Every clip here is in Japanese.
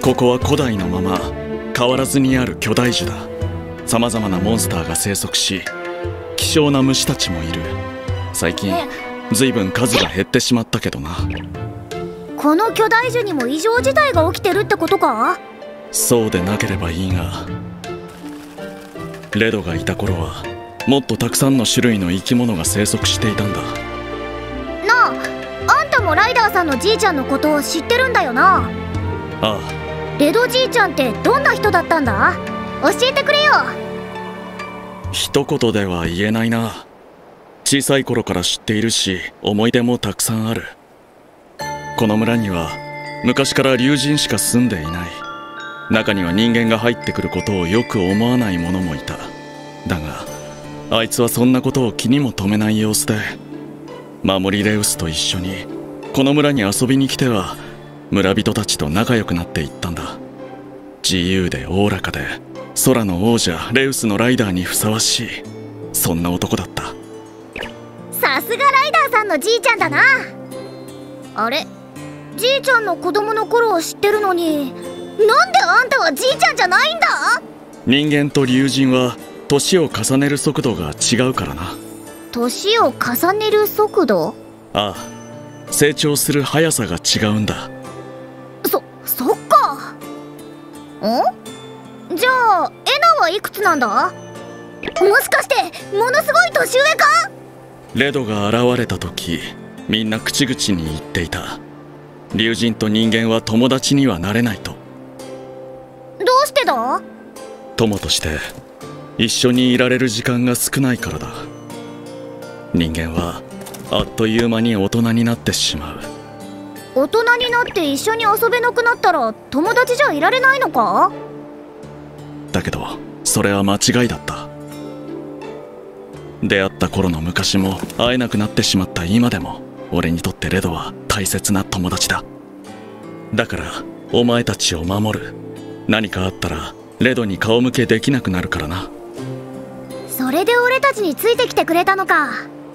ここは古代のまま変わらずにある巨大樹だ。さまざまなモンスターが生息し、希少な虫たちもいる。最近ずいぶん数が減ってしまったけどな。 この巨大樹にも異常事態が起きてるってことか？ そうでなければいいが、レドがいた頃はもっとたくさんの種類の生き物が生息していたんだ。 なあ、あんたもライダーさんのじいちゃんのことを知ってるんだよな？ ああ。 レドじいちゃんってどんな人だったんだ？教えてくれよ。 一言では言えないな。小さい頃から知っているし、思い出もたくさんある。この村には昔から竜神しか住んでいない。中には人間が入ってくることをよく思わない者もいた。だがあいつはそんなことを気にも留めない様子で、守りレウスと一緒にこの村に遊びに来ては村人たちと仲良くなっていったんだ。自由でおおらかで空の王者レウスのライダーにふさわしい、そんな男だった。 さすがライダーさんのじいちゃんだな。あれ、じいちゃんの子供の頃を知ってるのに、なんであんたはじいちゃんじゃないんだ？ 人間と竜神は年を重ねる速度が違うからな。 年を重ねる速度？ ああ、成長する速さが違うんだ。 そっか。じゃあエナはいくつなんだ？もしかしてものすごい年上か？ レドが現れた時、みんな口々に言っていた。竜神と人間は友達にはなれないと。 どうしてだ？ 友として一緒にいられる時間が少ないからだ。人間はあっという間に大人になってしまう。 大人になって一緒に遊べなくなったら友達じゃいられないのか？ だけどそれは間違いだった。出会った頃の昔も会えなくなってしまった今でも、俺にとってレドは大切な友達だ。だからお前たちを守る。何かあったらレドに顔向けできなくなるからな。 それで俺たちについてきてくれたのか。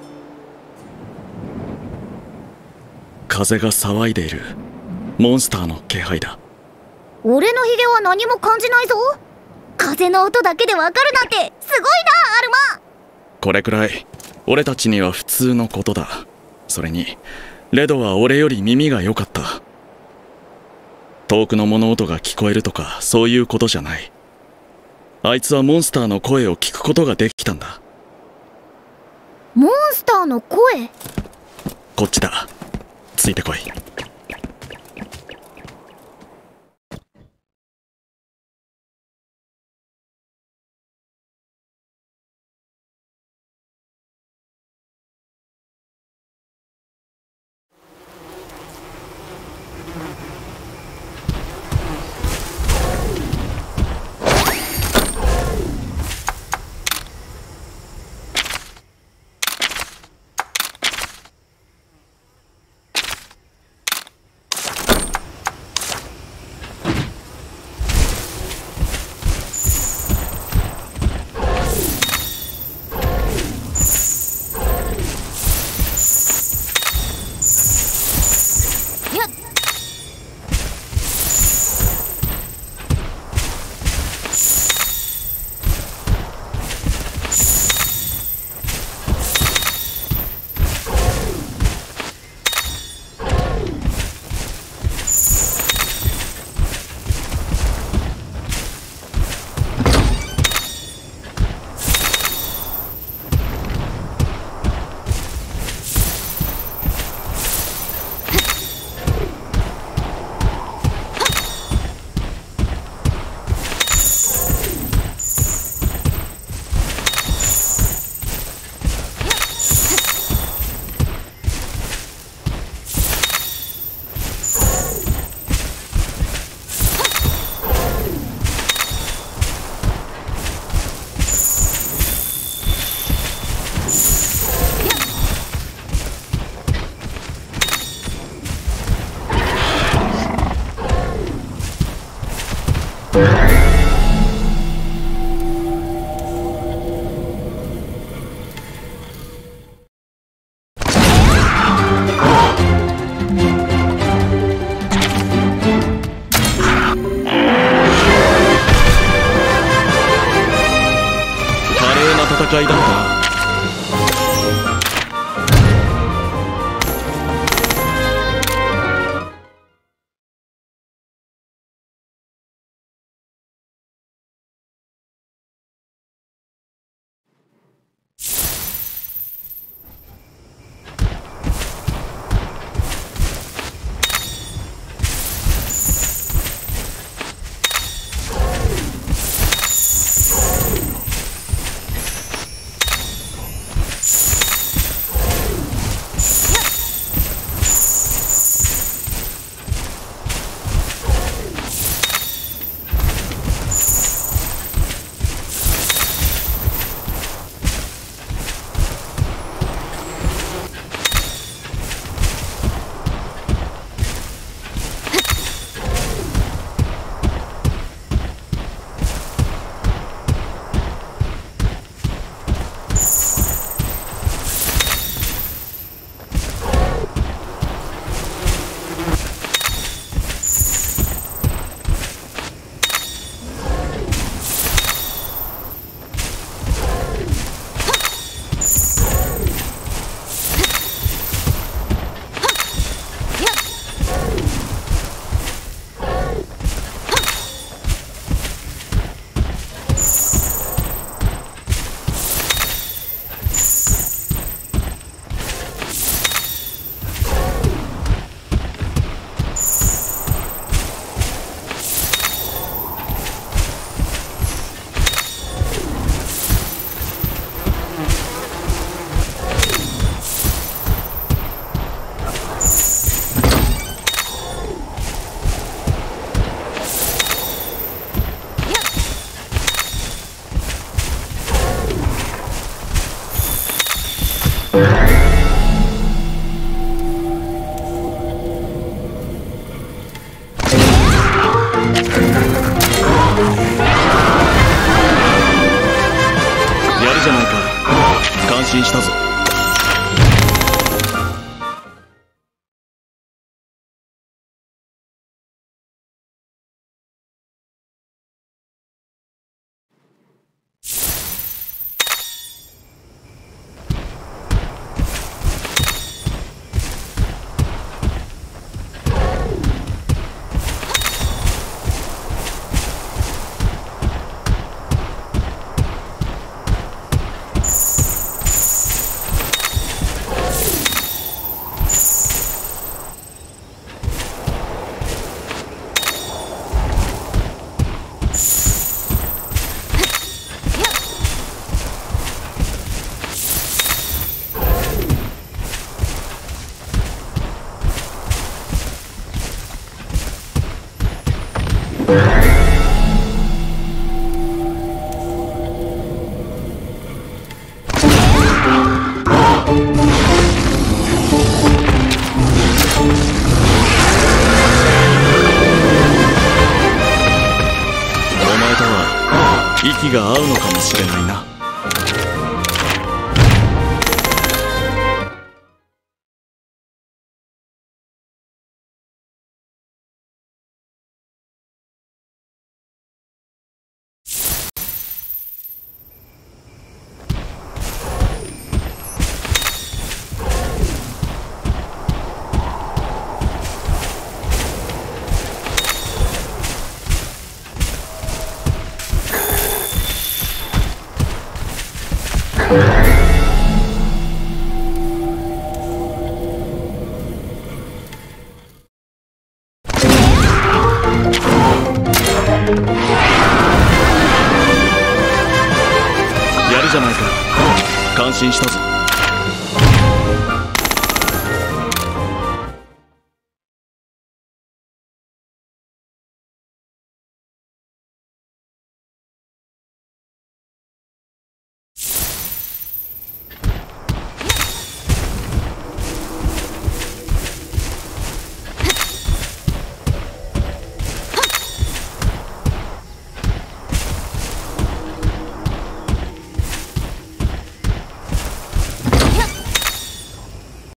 風が騒いでいる。モンスターの気配だ。 俺のヒゲは何も感じないぞ。風の音だけでわかるなんてすごいな、アルマ。 これくらい俺たちには普通のことだ。それにレドは俺より耳が良かった。遠くの物音が聞こえるとかそういうことじゃない。あいつはモンスターの声を聞くことができたんだ。 モンスターの声？ こっちだ。ついてこい。 戦いだったな。感心したぞ。息が合うのかもしれないな。やるじゃないか。感心したぞ。